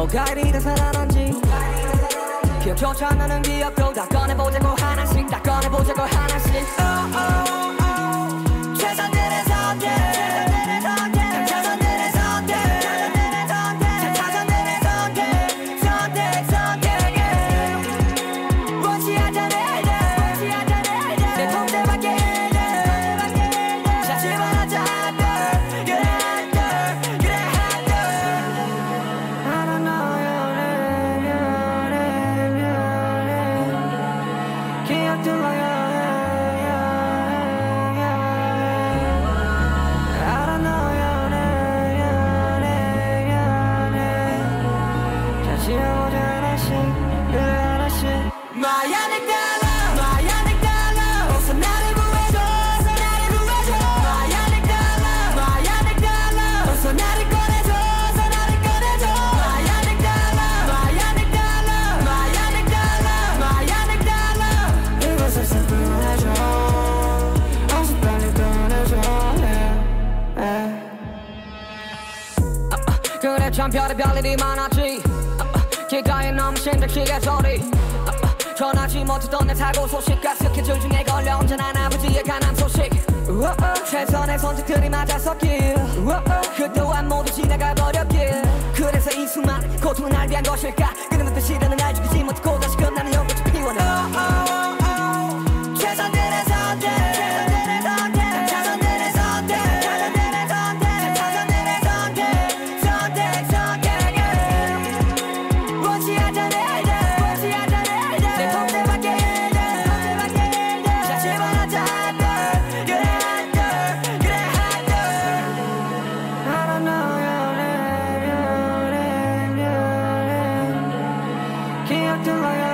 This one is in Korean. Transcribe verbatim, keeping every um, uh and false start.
뭐가 이리 대단하던지 기억조차 안 나는 기억도 다 꺼내보자고 하나씩 다 꺼내보자고 하나씩 oh, oh, oh. 최선들의 선택 최선들의 선택 최선들의 선택 선택 선택 원치 않잖아 내 통제 밖에 자신만 하자 그래 그래 I don't know your name your name your name 기억들 나요 I don't know your name your name your name 다시 해보자 하나씩 그래 하나씩 My amygdala My amygdala 어서 나를 구해줘 어서 나를 구해줘 My amygdala My amygdala 어서 나를 꺼내줘 어서 나를 꺼내줘 My amygdala My amygdala My amygdala My amygdala 이것을 슬픈해줘 어서 빨리 꺼내줘 yeah, yeah. 아, 아, 그래 참 별의별 일이 많았지 아, 아, 길가에 너무 심장시계 소리 아, 아, 전하지 못했던 내 사고 소식과 스케줄 중에 걸려 언제나 아버지의 간암 소식 우어, 최선의 선택들이 맞았었길 우어, 그 또한 모두 지나가 버렸길 그래서 이 수많은 고통은 날 위한 것일까 그는 그 시련은 날 죽이지 못하고 다시 끝나는 연꽃이 피워내 oh, oh, oh. 최선들의 선택 최선들의 선택 최선들의 선택 최선들의 선택 최선들의 선택 선택 선택 원치 않잖아 원치 않잖아 내 통제 밖에 자신만 하자 그래 그래 I don't know your name your name your name 기억들 나요